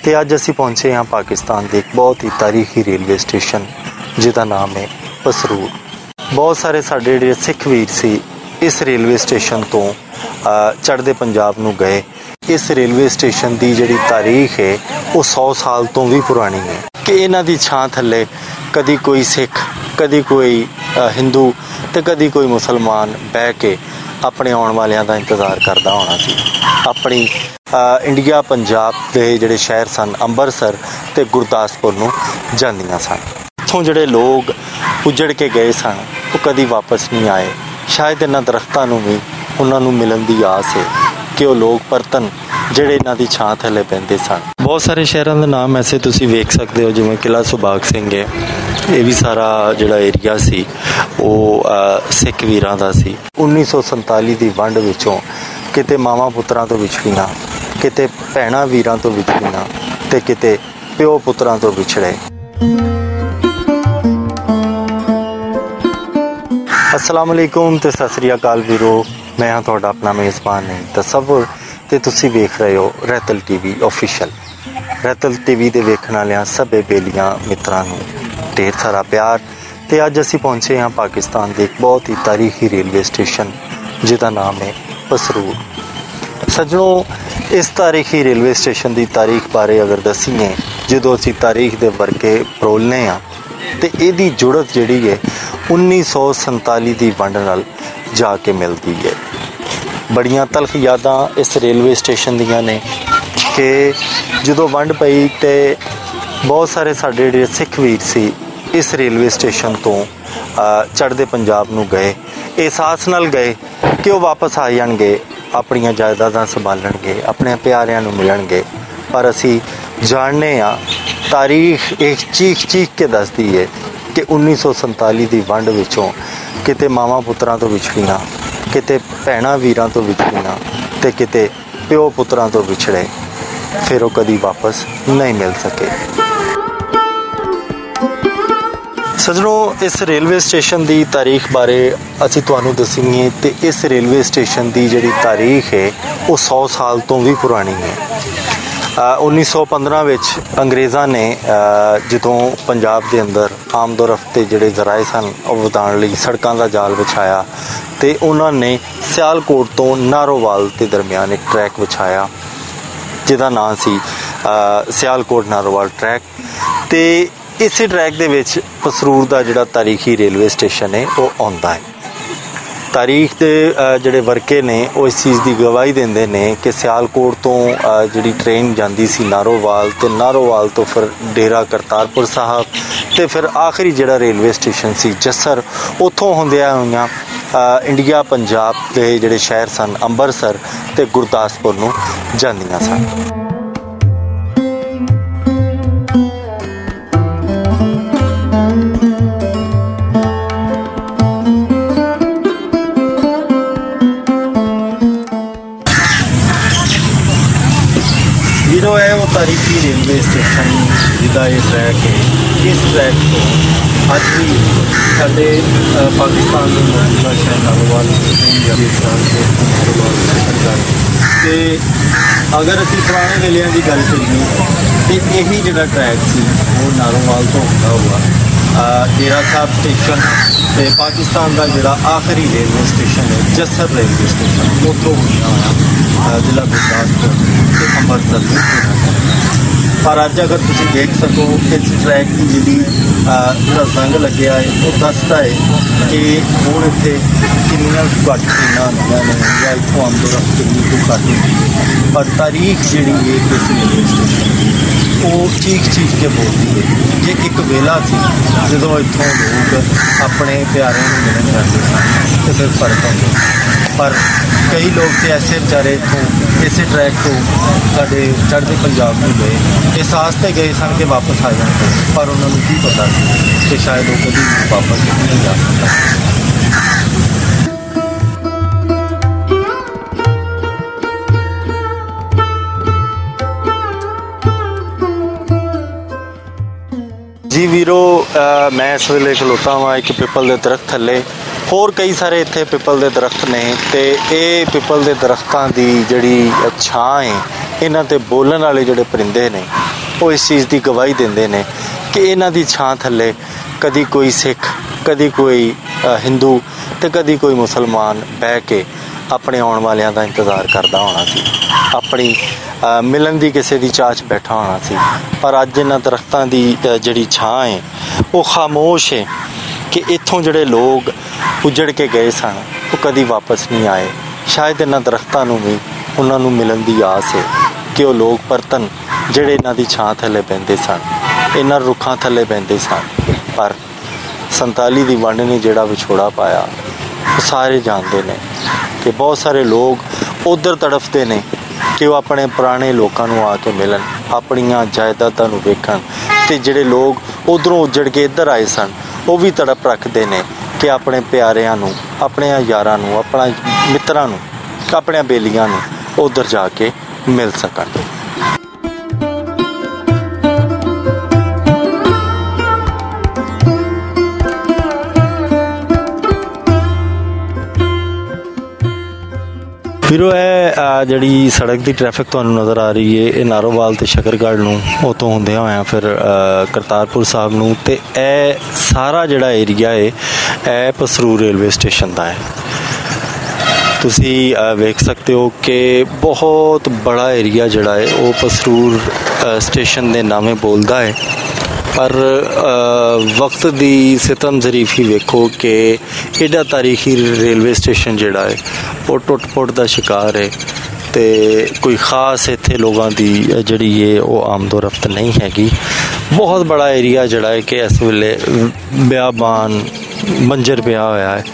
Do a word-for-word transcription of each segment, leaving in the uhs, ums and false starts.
तो अज असी पहुँचे हाँ पाकिस्तान के एक बहुत ही तारीखी रेलवे स्टेशन जिसका नाम है पसरूर। बहुत सारे साडे जिहड़े सिख वीर सी इस रेलवे स्टेशन तो चढ़ते पंजाब नूं गए। इस रेलवे स्टेशन की जिहड़ी तारीख है वो सौ साल तो भी पुरानी है कि इन्हां दी छां थल्ले कदी कोई सिख, कदी कोई हिंदू तो कदी कोई मुसलमान बह के अपने आने वालियां दा इंतज़ार करता होना सी। अपनी इंडिया पंजाब के जिहड़े शहर सन अमृतसर ते गुरदासपुर नूं जांदियां सन। इत्थों जिहड़े लोग उजड़ के गए सन वो कदी वापस नहीं आए। शायद इन्हां दरख्तां नूं भी उन्हां नूं मिलण दी आस है कि वो लोग परतन ਜਿਹੜੇ ਇਹਨਾਂ ਦੀ ਛਾਂ ਥੱਲੇ ਪੈਂਦੇ ਸਨ। बहुत सारे शहरों के नाम ऐसे तुसी वेख सकते हो, जिवें किला सुभाग सिंह है, ये भी सारा जिहड़ा एरिया सी वो सिख वीरां दा सी। उन्नीस सौ संताली की वंड विचों किते मावां पुत्रां तो विछड़ियां, किते भैणां वीरां तो विछड़ियां ते किते प्यो पुत्रां तो विछड़े। अस्सलाम वालेकुम ते सत श्री अकाल वीरो, मैं हाँ तुहाडा अपना मेज़बान नहीं तसव्वुर ते तुसी वेख रहे हो Raital TV official. Raital TV दे वेखण वालियां सभे बेलियां मित्रां नूं ढेर सारा प्यार। ते अज असी पहुँचे हाँ पाकिस्तान के एक बहुत ही तारीखी रेलवे स्टेशन जिसका नाम है पसरूर। सज्जनों, इस तारीखी रेलवे स्टेशन की तारीख बारे अगर दसीए, जो असी तारीख के वर्के फरोलने हाँ तो यदी जुड़त जिहड़ी है उन्नीस सौ संताली की वंड नाल जाके मिलती है। बड़ियां तलख यादां इस रेलवे स्टेशन दियां ने कि जो वंड पई तो बहुत सारे साडे जिहड़े सिख वीर सी इस रेलवे स्टेशन तो चढ़ते पंजाब नूं गए, एहसास नाल गए कि वो वापस आ जाणगे, अपनियां जायदादां संभालणगे, अपने प्यारिਆਂ नूं मिलणगे। पर असी जानने आ तारीख एक चीख चीख के दसदी है कि उन्नीस सौ संताली की वंड विचों किते मावां पुत्रां तो विछड़ियां, किते भैणां वीरां तो विछड़ियां ते किते प्यो पुत्रां तो विछड़े, फिर वो कदी वापस नहीं मिल सके। सज्जनों, इस रेलवे स्टेशन की तारीख बारे असी तुहानूं दसीए तो इस रेलवे स्टेशन की जिहड़ी तारीख है वो सौ साल तो भी पुरानी है। उन्नीस सौ पंद्रह विच अंग्रेज़ां ने जदों पंजाब के अंदर आमदो रफ्ते जिहड़े जराए सन वधाउण लई सड़कों का जाल विछाया तो उन्होंने सियालकोट तो नारोवाल के दरम्यान एक ट्रैक विछाया जिसका नाम सी सियालकोट नारोवाल ट्रैक। तो इस ट्रैक दे विच पसरूर का जिहड़ा तारीखी रेलवे स्टेशन है वो आउंदा है। तारीख के जिहड़े वर्के ने वो इस चीज़ की गवाही देंदे ने कि सियालकोट तो जिहड़ी ट्रेन जाती सी नारोवाल तो नारोवाल तो फिर डेरा करतारपुर साहब तो फिर आखिरी जिहड़ा रेलवे स्टेशन सी जस्सर, उत्थों हुंदियां होइयां इंडिया पंजाब के जिहड़े शहर सन अमृतसर ते गुरदासपुर नूं जांदियां सन। जीरो है वो तारीखी रेलवे स्टेशन जिसका ये ट्रैक है। इस ट्रैक को अज भी साडे पाकिस्तान के मौजूदा शहर नारोवाल ते अगर असी पुराने वेलियां की गल करिए तो यही जिहड़ा ट्रैक सी वो नारोवाल तो होंदा हुआ डेरा साहब स्टेशन ते पाकिस्तान का जिहड़ा आखिरी रेलवे स्टेशन है जस्सर रेलवे स्टेशन उत्थों होंदा होया जिला गुरदासपुर ते अमृतसर। पर अज अगर तुम देख सको इस ट्रैक की जी जंग लग्या है वो दसता है कि हूँ इतने किनिया घट ट्रेन आदि ने या इतों आमदो रफ्त कितनी तो घट होती है। पर तारीख जी है इस रेलवे स्टेशन वो चीख चीख के बोलती है कि एक वेला से जो इतों लोग अपने प्यारे मिलन जाते सन तो फिर फर्क होंगे। पर कई लोग तो ऐसे बेचारे इतों इस ट्रैक तो साढ़े चढ़ते पंजाब में गए, एहसास तो गए सन कि वापस आ जाते, पर उन्होंने की पता कि शायद वो कभी वापस नहीं जा सकता। जी वीरो, मैं इस वेले खलोता वा एक पिपल के दरख्त थले, होर कई सारे इत्थे पिपल के दरख्त ने ते ये पिपल के दरख्तों की जिहड़ी छां है इन्हां ते बोलण वाले जिहड़े परिंदे ने ਉਹ ਇਸ ਚੀਜ਼ ਦੀ ਗਵਾਹੀ ਦਿੰਦੇ ਨੇ ਕਿ ਇਹਨਾਂ ਦੀ ਛਾਂ ਥੱਲੇ ਕਦੀ ਕੋਈ ਸਿੱਖ, ਕਦੀ ਕੋਈ ਹਿੰਦੂ ਤੇ ਕਦੀ ਕੋਈ ਮੁਸਲਮਾਨ ਬਹਿ ਕੇ ਆਪਣੇ ਆਉਣ ਵਾਲਿਆਂ ਦਾ ਇੰਤਜ਼ਾਰ ਕਰਦਾ ਹੋਣਾ ਸੀ, ਆਪਣੀ ਮਿਲਣ ਦੀ ਕਿਸੇ ਦੀ ਚਾਹ 'ਚ ਬੈਠਾ ਹੋਣਾ ਸੀ। ਪਰ ਅੱਜ ਇਹਨਾਂ ਦਰਖਤਾਂ ਦੀ ਜਿਹੜੀ ਛਾਂ ਹੈ ਉਹ ਖਾਮੋਸ਼ ਹੈ ਕਿ ਇੱਥੋਂ ਜਿਹੜੇ ਲੋਕ ਉੱਜੜ ਕੇ ਗਏ ਸਨ ਉਹ ਕਦੀ ਵਾਪਸ ਨਹੀਂ ਆਏ। ਸ਼ਾਇਦ ਇਹਨਾਂ ਦਰਖਤਾਂ ਨੂੰ ਵੀ ਉਹਨਾਂ ਨੂੰ ਮਿਲਣ ਦੀ ਆਸ ਹੈ ਕਿ ਉਹ ਲੋਕ ਪਰਤਨ ਜਿਹੜੇ ਇਹਨਾਂ ਦੀ ਛਾਂ ਥੱਲੇ ਬਹਿੰਦੇ ਸਨ, ਇਹਨਾਂ ਰੁੱਖਾਂ ਥੱਲੇ ਬਹਿੰਦੇ ਸਨ। ਪਰ ਸੰਤਾਲੀ ਦੀ ਵੰਡ ਨੇ ਜਿਹੜਾ ਵਿਛੋੜਾ ਪਾਇਆ ਉਹ ਸਾਰੇ ਜਾਣਦੇ ਨੇ ਕਿ ਬਹੁਤ ਸਾਰੇ ਲੋਕ ਉੱਧਰ ਤੜਫਦੇ ਨੇ ਕਿ ਉਹ ਆਪਣੇ ਪੁਰਾਣੇ ਲੋਕਾਂ ਨੂੰ ਆ ਕੇ ਮਿਲਣ, ਆਪਣੀਆਂ ਜਾਇਦਾਦਾਂ ਨੂੰ ਵੇਖਣ, ਅਤੇ ਜਿਹੜੇ ਲੋਕ ਉੱਧਰੋਂ ਉੱਜੜ ਕੇ ਇੱਧਰ ਆਏ ਸਨ ਉਹ ਵੀ ਤੜਪ ਰੱਖਦੇ ਨੇ ਕਿ ਆਪਣੇ ਪਿਆਰਿਆਂ ਨੂੰ, ਆਪਣੇ ਯਾਰਾਂ ਨੂੰ, ਆਪਣਾ ਮਿੱਤਰਾਂ ਨੂੰ, ਆਪਣੇ ਬੇਲੀਆਂ ਨੂੰ ਉੱਧਰ ਜਾ ਕੇ ਮਿਲ ਸਕਣ। ਵੀਰੋ ਇਹ ਜਿਹੜੀ ਸੜਕ ਦੀ ਟ੍ਰੈਫਿਕ ਤੁਹਾਨੂੰ ਨਜ਼ਰ ਆ ਰਹੀ ਹੈ ਇਹ ਨਾਰੋਵਾਲ ਅਤੇ ਸ਼ਕਰਗੜ੍ਹ ਨੂੰ ਉੱਥੋਂ ਹੁੰਦਿਆਂ ਹੋਇਆਂ ਫਿਰ ਕਰਤਾਰਪੁਰ ਸਾਹਿਬ ਨੂੰ, ਅਤੇ ਇਹ ਸਾਰਾ ਜਿਹੜਾ ਏਰੀਆ ਹੈ ਇਹ ਪਸਰੂਰ ਰੇਲਵੇ ਸਟੇਸ਼ਨ ਦਾ ਹੈ। ਤੁਸੀਂ ਵੇਖ ਸਕਦੇ ਹੋ ਕਿ ਬਹੁਤ ਬੜਾ ਏਰੀਆ ਜਿਹੜਾ ਹੈ ਉਹ ਪਸਰੂਰ ਸਟੇਸ਼ਨ ਦੇ ਨਾਮੇ ਬੋਲਦਾ ਹੈ। ਪਰ ਵਕਤ ਦੀ ਸਿਤਮ ਜ਼ਰੀਫੀ ਵੇਖੋ ਕਿ ਐਡਾ ਤਾਰੀਖੀ ਰੇਲਵੇ ਸਟੇਸ਼ਨ ਜਿਹੜਾ ਹੈ ਉਹ ਟੁੱਟ ਪੁੱਟ ਦਾ ਸ਼ਿਕਾਰ ਹੈ, ਅਤੇ ਕੋਈ ख़ास ਇੱਥੇ ਲੋਕਾਂ ਦੀ ਜਿਹੜੀ ਹੈ ਉਹ ਆਮਦੋ ਰਫਤ ਨਹੀਂ ਹੈਗੀ। ਬਹੁਤ ਬੜਾ ਏਰੀਆ ਜਿਹੜਾ ਹੈ ਕਿ ਇਸ ਵੇਲੇ ਬਿਆਬਾਨ ਬੰਜਰ ਪਿਆ ਹੋਇਆ ਹੈ।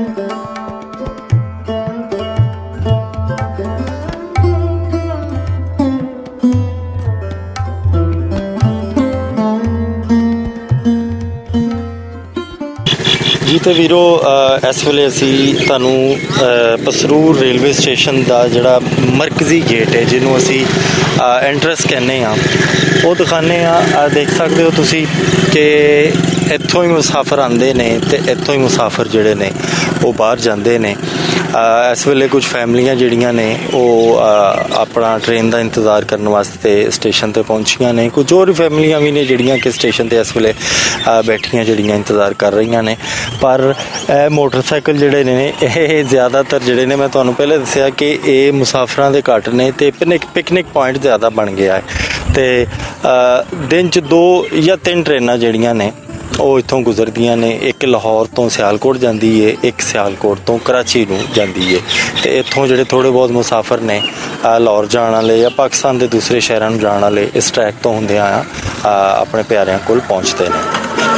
ਜੀ ਤੇ ਵੀਰੋ ਇਸ ਵੇਲੇ ਅਸੀਂ ਤੁਹਾਨੂੰ ਪਸਰੂਰ ਰੇਲਵੇ ਸਟੇਸ਼ਨ ਦਾ ਜਿਹੜਾ ਮਰਕਜ਼ੀ ਗੇਟ ਹੈ ਜਿਹਨੂੰ ਅਸੀਂ ਐਂਟਰੈਂਸ ਕਹਿੰਦੇ ਹਾਂ ਉਹ ਦਿਖਾਉਂਦੇ ਹਾਂ। ਦੇਖ ਸਕਦੇ ਹੋ ਤੁਸੀਂ ਕਿ ਇੱਥੋਂ ਹੀ ਮੁਸਾਫਰ ਆਉਂਦੇ ਨੇ ਅਤੇ ਇੱਥੋਂ ਹੀ ਮੁਸਾਫਰ ਜਿਹੜੇ ਨੇ ਉਹ ਬਾਹਰ ਜਾਂਦੇ ਨੇ। ਇਸ ਵੇਲੇ ਕੁਝ ਫੈਮਲੀਆਂ ਜਿਹੜੀਆਂ ਨੇ ਉਹ ਆਪਣਾ ਟ੍ਰੇਨ ਦਾ ਇੰਤਜ਼ਾਰ ਕਰਨ ਵਾਸਤੇ ਸਟੇਸ਼ਨ 'ਤੇ ਪਹੁੰਚੀਆਂ ਨੇ। ਕੁਝ ਹੋਰ ਫੈਮਲੀਆਂ ਵੀ ਨੇ ਜਿਹੜੀਆਂ ਕਿ ਸਟੇਸ਼ਨ 'ਤੇ ਇਸ ਵੇਲੇ ਬੈਠੀਆਂ ਜਿਹੜੀਆਂ ਇੰਤਜ਼ਾਰ ਕਰ ਰਹੀਆਂ ਨੇ। ਪਰ ਇਹ ਮੋਟਰਸਾਈਕਲ ਜਿਹੜੇ ਨੇ ਇਹ ਜ਼ਿਆਦਾਤਰ ਜਿਹੜੇ ਨੇ ਮੈਂ ਤੁਹਾਨੂੰ ਪਹਿਲੇ ਦੱਸਿਆ ਕਿ ਇਹ ਮੁਸਾਫਰਾਂ ਦੇ ਘੱਟ ਨੇ ਅਤੇ ਪਿਕਨਿਕ ਪਿਕਨਿਕ ਪੁਆਇੰਟ ਜ਼ਿਆਦਾ ਬਣ ਗਿਆ ਹੈ। ਅਤੇ ਦਿਨ 'ਚ ਦੋ ਜਾਂ ਤਿੰਨ ਟ੍ਰੇਨਾਂ ਜਿਹੜੀਆਂ ਨੇ ਉਹ ਇੱਥੋਂ ਗੁਜ਼ਰਦੀਆਂ ਨੇ। ਇੱਕ ਲਾਹੌਰ ਤੋਂ ਸਿਆਲਕੋਟ ਜਾਂਦੀ ਹੈ, ਇੱਕ ਸਿਆਲਕੋਟ ਤੋਂ ਕਰਾਚੀ ਨੂੰ ਜਾਂਦੀ ਹੈ। ਅਤੇ ਇੱਥੋਂ ਜਿਹੜੇ ਥੋੜ੍ਹੇ ਬਹੁਤ ਮੁਸਾਫਰ ਨੇ ਲਾਹੌਰ ਜਾਣ ਵਾਲੇ ਜਾਂ ਪਾਕਿਸਤਾਨ ਦੇ ਦੂਸਰੇ ਸ਼ਹਿਰਾਂ ਨੂੰ ਜਾਣ ਵਾਲੇ ਇਸ ਟਰੈਕ ਤੋਂ ਹੁੰਦਿਆਂ ਆ ਆਪਣੇ ਪਿਆਰਿਆਂ ਕੋਲ ਪਹੁੰਚਦੇ ਨੇ।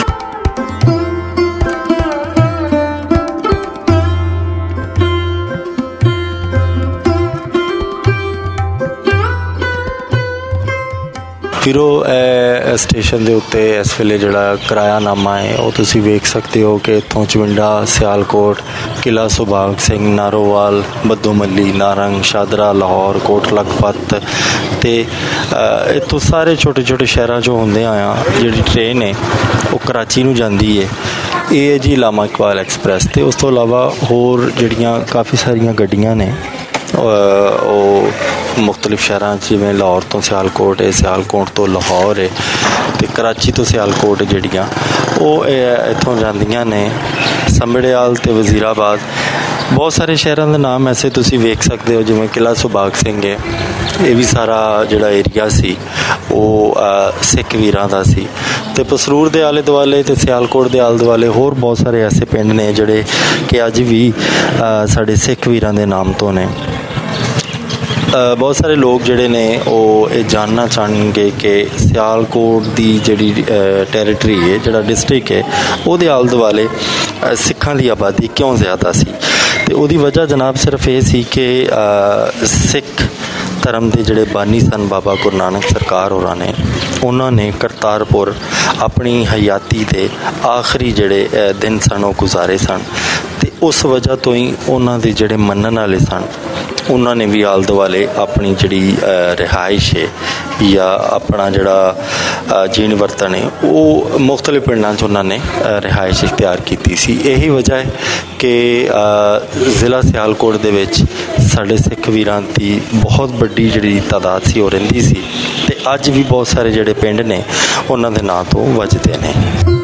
ਫਿਰੋ ਇਹ ਸਟੇਸ਼ਨ ਦੇ ਉੱਤੇ ਇਸ ਵੇਲੇ ਜਿਹੜਾ ਕਿਰਾਇਆਨਾਮਾ ਹੈ ਉਹ ਤੁਸੀਂ ਵੇਖ ਸਕਦੇ ਹੋ ਕਿ ਇੱਥੋਂ ਚਵਿੰਡਾ, ਸਿਆਲਕੋਟ, ਕਿਲ੍ਹਾ ਸੁਭਾਗ ਸਿੰਘ, ਨਾਰੋਵਾਲ, ਬੱਦੋ ਮੱਲੀ, ਨਾਰੰਗ, ਸ਼ਾਦਰਾ, ਲਾਹੌਰ, ਕੋਟ ਲਖਪਤ ਅਤੇ ਇੱਥੋਂ ਸਾਰੇ ਛੋਟੇ ਛੋਟੇ ਸ਼ਹਿਰਾਂ 'ਚੋਂ ਹੁੰਦੇ ਆਇਆ ਜਿਹੜੀ ਟ੍ਰੇਨ ਹੈ ਉਹ ਕਰਾਚੀ ਨੂੰ ਜਾਂਦੀ ਹੈ। ਇਹ ਹੈ ਜੀ ਲਾਮਾ ਇਕਬਾਲ ਐਕਸਪ੍ਰੈਸ। ਅਤੇ ਉਸ ਤੋਂ ਇਲਾਵਾ ਹੋਰ ਜਿਹੜੀਆਂ ਕਾਫੀ ਸਾਰੀਆਂ ਗੱਡੀਆਂ ਨੇ ਉਹ ਮੁਖਤਲਿਫ ਸ਼ਹਿਰਾਂ 'ਚ ਜਿਵੇਂ ਲਾਹੌਰ ਤੋਂ ਸਿਆਲਕੋਟ ਹੈ, ਸਿਆਲਕੋਟ ਤੋਂ ਲਾਹੌਰ ਹੈ ਅਤੇ ਕਰਾਚੀ ਤੋਂ ਸਿਆਲਕੋਟ ਜਿਹੜੀਆਂ ਉਹ ਇੱਥੋਂ ਜਾਂਦੀਆਂ ਨੇ। ਸੰਭੜਿਆਲ ਅਤੇ ਵਜ਼ੀਰਾਬਾਦ ਬਹੁਤ ਸਾਰੇ ਸ਼ਹਿਰਾਂ ਦੇ ਨਾਮ ਐਸੇ ਤੁਸੀਂ ਵੇਖ ਸਕਦੇ ਹੋ ਜਿਵੇਂ ਕਿਲ੍ਹਾ ਸੁਭਾਗ ਸਿੰਘ ਹੈ। ਇਹ ਵੀ ਸਾਰਾ ਜਿਹੜਾ ਏਰੀਆ ਸੀ ਉਹ ਸਿੱਖ ਵੀਰਾਂ ਦਾ ਸੀ। ਅਤੇ ਪਸਰੂਰ ਦੇ ਆਲੇ ਦੁਆਲੇ ਅਤੇ ਸਿਆਲਕੋਟ ਦੇ ਆਲੇ ਦੁਆਲੇ ਹੋਰ ਬਹੁਤ ਸਾਰੇ ਐਸੇ ਪਿੰਡ ਨੇ ਜਿਹੜੇ ਕਿ ਅੱਜ ਵੀ ਸਾਡੇ ਸਿੱਖ ਵੀਰਾਂ ਦੇ ਨਾਮ ਤੋਂ ਨੇ। ਬਹੁਤ ਸਾਰੇ ਲੋਕ ਜਿਹੜੇ ਨੇ ਉਹ ਇਹ ਜਾਣਨਾ ਚਾਹਣਗੇ ਕਿ ਸਿਆਲਕੋਟ ਦੀ ਜਿਹੜੀ ਟੈਰੀਟਰੀ ਹੈ, ਜਿਹੜਾ ਡਿਸਟ੍ਰਿਕਟ ਹੈ, ਉਹਦੇ ਆਲੇ ਦੁਆਲੇ ਸਿੱਖਾਂ ਦੀ ਆਬਾਦੀ ਕਿਉਂ ਜ਼ਿਆਦਾ ਸੀ। ਅਤੇ ਉਹਦੀ ਵਜ੍ਹਾ ਜਨਾਬ ਸਿਰਫ ਇਹ ਸੀ ਕਿ ਸਿੱਖ ਧਰਮ ਦੇ ਜਿਹੜੇ ਬਾਨੀ ਸਨ ਬਾਬਾ ਗੁਰੂ ਨਾਨਕ ਸਰਕਾਰ ਹੋਰਾਂ ਨੇ ਉਹਨਾਂ ਨੇ ਕਰਤਾਰਪੁਰ ਆਪਣੀ ਹਯਾਤੀ ਦੇ ਆਖਰੀ ਜਿਹੜੇ ਦਿਨ ਸਨ ਉਹ ਗੁਜ਼ਾਰੇ ਸਨ। ਅਤੇ ਉਸ ਵਜ੍ਹਾ ਤੋਂ ਹੀ ਉਹਨਾਂ ਦੇ ਜਿਹੜੇ ਮੰਨਣ ਵਾਲੇ ਸਨ ਉਹਨਾਂ ਨੇ ਵੀ ਆਲੇ ਦੁਆਲੇ ਆਪਣੀ ਜਿਹੜੀ ਰਿਹਾਇਸ਼ ਹੈ ਜਾਂ ਆਪਣਾ ਜਿਹੜਾ ਜੀਣ ਵਰਤਣ ਹੈ ਉਹ ਮੁਖਤਲਿਫ ਪਿੰਡਾਂ 'ਚ ਉਹਨਾਂ ਨੇ ਰਿਹਾਇਸ਼ ਇਖਤਿਆਰ ਕੀਤੀ ਸੀ। ਇਹੀ ਵਜ੍ਹਾ ਹੈ ਕਿ ਜ਼ਿਲ੍ਹਾ ਸਿਆਲਕੋਟ ਦੇ ਵਿੱਚ ਸਾਡੇ ਸਿੱਖ ਵੀਰਾਂ ਦੀ ਬਹੁਤ ਵੱਡੀ ਜਿਹੜੀ ਤਾਦਾਦ ਸੀ ਉਹ ਰਹਿੰਦੀ ਸੀ ਅਤੇ ਅੱਜ ਵੀ ਬਹੁਤ ਸਾਰੇ ਜਿਹੜੇ ਪਿੰਡ ਨੇ ਉਹਨਾਂ ਦੇ ਨਾਂ ਤੋਂ ਵੱਜਦੇ ਨੇ।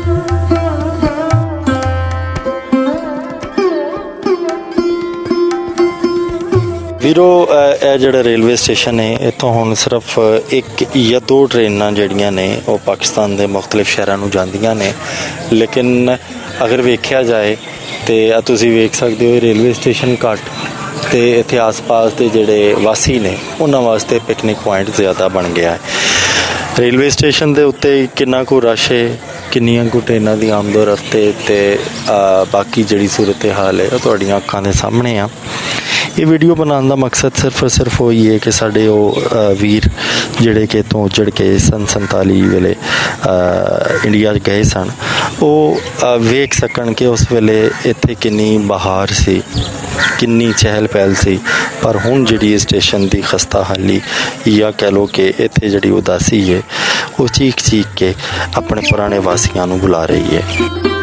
ਵੀਰੋ ਇਹ ਜਿਹੜਾ ਰੇਲਵੇ ਸਟੇਸ਼ਨ ਹੈ ਇੱਥੋਂ ਹੁਣ ਸਿਰਫ ਇੱਕ ਜਾਂ ਦੋ ਟ੍ਰੇਨਾਂ ਜਿਹੜੀਆਂ ਨੇ ਉਹ ਪਾਕਿਸਤਾਨ ਦੇ ਮੁਖਤਲਿਫ ਸ਼ਹਿਰਾਂ ਨੂੰ ਜਾਂਦੀਆਂ ਨੇ, ਲੇਕਿਨ ਅਗਰ ਵੇਖਿਆ ਜਾਏ ਤਾਂ ਤੁਸੀਂ ਵੇਖ ਸਕਦੇ ਹੋ ਰੇਲਵੇ ਸਟੇਸ਼ਨ ਘੱਟ ਅਤੇ ਇੱਥੇ ਆਸ ਪਾਸ ਦੇ ਜਿਹੜੇ ਵਾਸੀ ਨੇ ਉਹਨਾਂ ਵਾਸਤੇ ਪਿਕਨਿਕ ਪੁਆਇੰਟ ਜ਼ਿਆਦਾ ਬਣ ਗਿਆ ਹੈ। ਰੇਲਵੇ ਸਟੇਸ਼ਨ ਦੇ ਉੱਤੇ ਕਿੰਨਾ ਕੁ ਰਸ਼ ਹੈ, ਕਿੰਨੀਆਂ ਕੁ ਟ੍ਰੇਨਾਂ ਦੀ ਆਮਦੋ ਰਫਤੇ ਅਤੇ ਬਾਕੀ ਜਿਹੜੀ ਸੂਰਤ ਹਾਲ ਹੈ ਉਹ ਤੁਹਾਡੀਆਂ ਅੱਖਾਂ ਦੇ ਸਾਹਮਣੇ ਆ। ਇਹ ਵੀਡੀਓ ਬਣਾਉਣ ਦਾ ਮਕਸਦ ਸਿਰਫ ਸਿਰਫ ਉਹੀ ਹੈ ਕਿ ਸਾਡੇ ਉਹ ਵੀਰ ਜਿਹੜੇ ਕਿ ਇੱਥੋਂ ਉੱਜੜ ਕੇ ਸੰਨ ਸੰਤਾਲੀ ਵੇਲੇ ਇੰਡੀਆ 'ਚ ਗਏ ਸਨ ਉਹ ਵੇਖ ਸਕਣ ਕਿ ਉਸ ਵੇਲੇ ਇੱਥੇ ਕਿੰਨੀ ਬਹਾਰ ਸੀ, ਕਿੰਨੀ ਚਹਿਲ ਪਹਿਲ ਸੀ, ਪਰ ਹੁਣ ਜਿਹੜੀ ਇਹ ਸਟੇਸ਼ਨ ਦੀ ਖਸਤਾ ਹਾਲੀ ਜਾਂ ਕਹਿ ਲਓ ਕਿ ਇੱਥੇ ਜਿਹੜੀ ਉਦਾਸੀ ਹੈ ਉਹ ਚੀਖ ਚੀਖ ਕੇ ਆਪਣੇ ਪੁਰਾਣੇ ਵਾਸੀਆਂ ਨੂੰ ਬੁਲਾ ਰਹੀ ਹੈ।